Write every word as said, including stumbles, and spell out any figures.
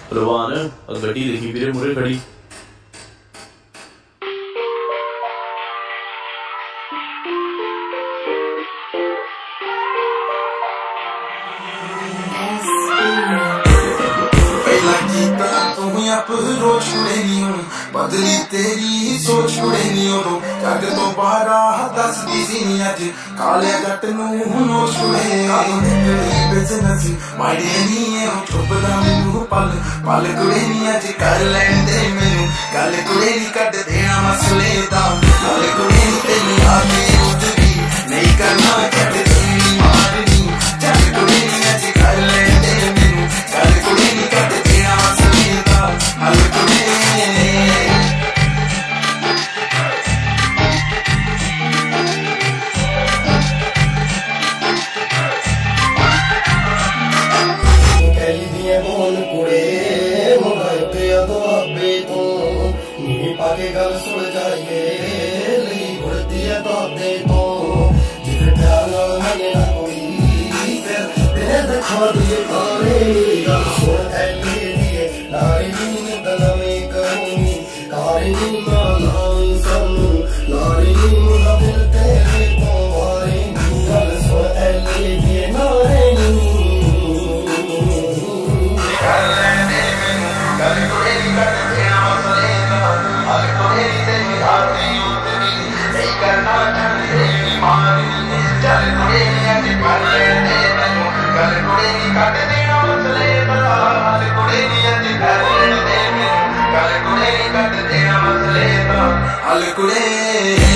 परवान गड्डी देखी मेरे मुरे खड़ी अप्रोच कुड़े नहीं हो बदली तेरी सोच कुड़े नहीं हो जग तो बारा दस दी सी नहीं अज काले जट नू नोच कुड़े बिजनेस माड़े नहीं है चुपदा मैनू पल पल कुड़े नहीं अज कर लैन दे मैनू गल कुड़े नहीं कट देना मसले दा गल कुड़े नहीं तेरी आदि उठदी नहीं करना कट तेरी मारनी जग कुड़े नहीं अज कर लैन दे मैनू गल कुड़े नहीं कट देना मसले दा गल कुड़े पाके गल सुन जाइए उड़ती है तोते तो जिसे प्यार ना मने ना कोई फिर तेरे दिखा दिए तारे गल सुन ऐली दिए नारी नी तलमे करूंगी कारी नी मानाई सनू नारी नी मुझा दिल तेरे तो मारे गल सुन ऐली दिए नारे नी गल लेने मैनू गल कोई नहीं कर देना मसले गल कोई तेरी आदि उतरी नहीं करना तेरी मारनी गल कोई नहीं अज कर लेने मैनू गल कोई नहीं कट देना मसले गल कोई नहीं अज कर लेने मैनू गल कोई नहीं कट देना मसले गल कोई